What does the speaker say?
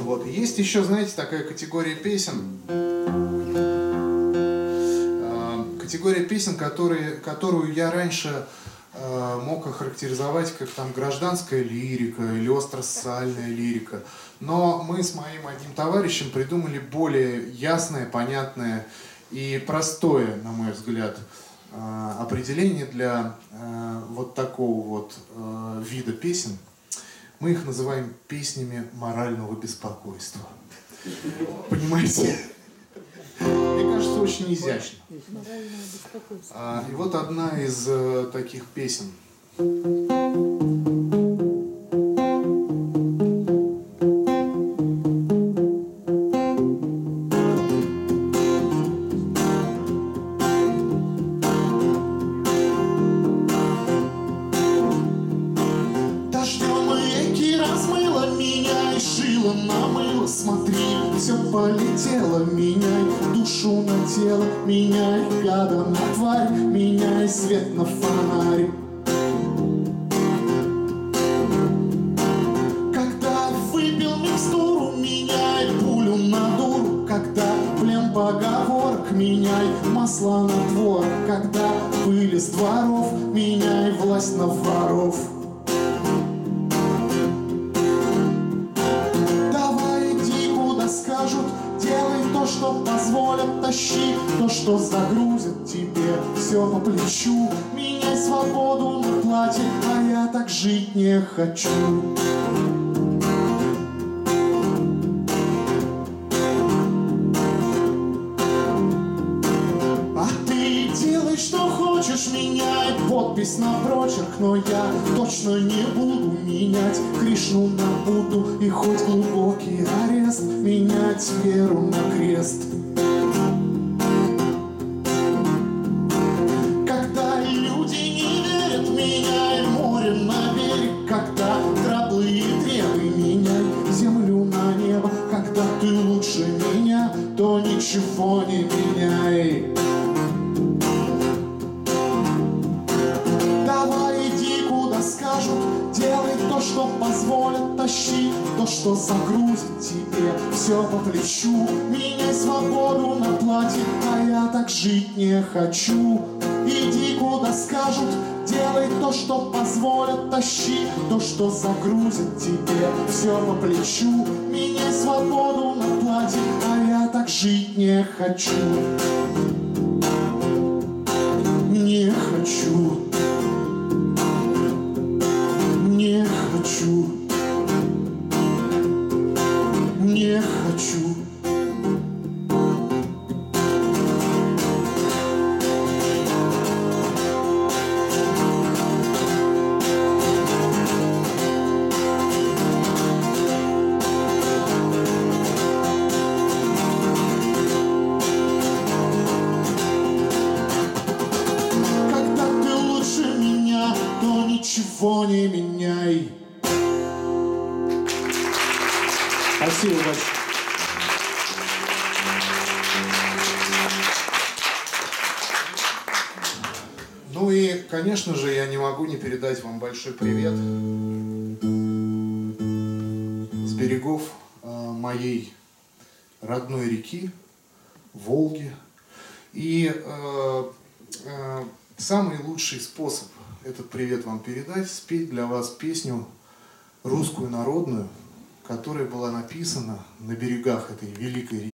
Вот. Есть еще, знаете, такая категория песен, которую я раньше мог охарактеризовать как там гражданская лирика или остросоциальная лирика. Но мы с моим одним товарищем придумали более ясное, понятное и простое, на мой взгляд, определение для вот такого вот вида песен. Мы их называем песнями морального беспокойства. Понимаете? Мне кажется, очень изящно. И вот одна из таких песен. Намыло, смотри, все полетело, меняй душу на тело, меняй гада на тварь, меняй свет на фонарь. Когда выпил микстуру, меняй пулю на дуру, когда плен поговорок, меняй масло на двор, когда пыль из дворов, меняй власть на воров. Скажут, делай то, что позволят, тащи то, что загрузят тебе все по плечу. Меняй свободу на платье, а я так жить не хочу. А ты делай, что хочешь, меняй подпись на прочерк, но я точно не буду менять Кришну на Будду и хоть глубокий арест, менять веру на крест. Когда люди не верят, меняй море на берег, когда траблы и требы, меняй землю на небо, когда ты лучше меня, то ничего не меняй. Скажут, делай то, что позволят, тащи то, что загрузит тебе все по плечу. Меняй свободу на платье, а я так жить не хочу. Иди куда скажут, делай то, что позволят, тащи то, что загрузит тебе все по плечу. Меняй свободу на платье, а я так жить не хочу. Не хочу. Не хочу, не хочу. Когда ты лучше меня, то ничего не меняй. Спасибо большое. Ну и, конечно же, я не могу не передать вам большой привет с берегов моей родной реки, Волги. И самый лучший способ этот привет вам передать — спеть для вас песню русскую народную, которая была написана на берегах этой великой реки.